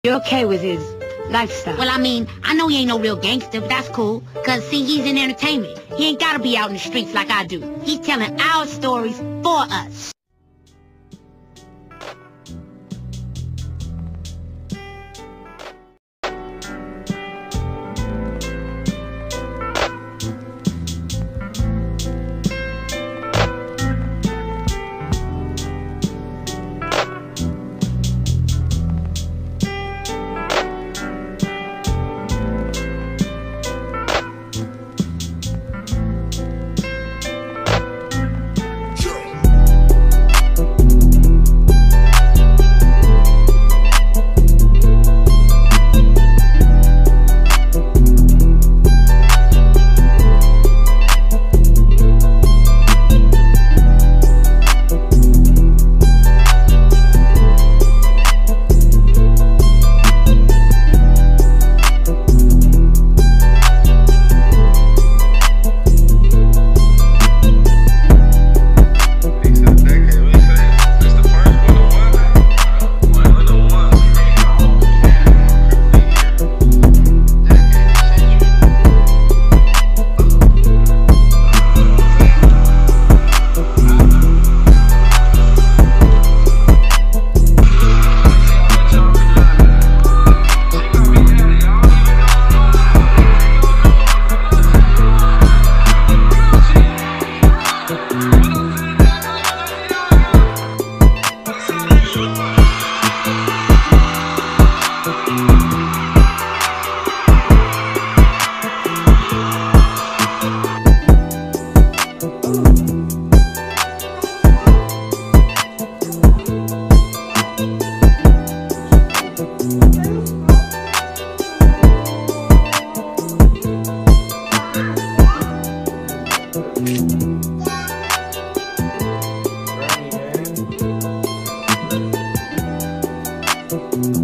You're okay with his lifestyle? Well, I mean, I know he ain't no real gangster, but that's cool. Cause see, he's in entertainment. He ain't gotta be out in the streets like I do. He's telling our stories for us. Bernie, man.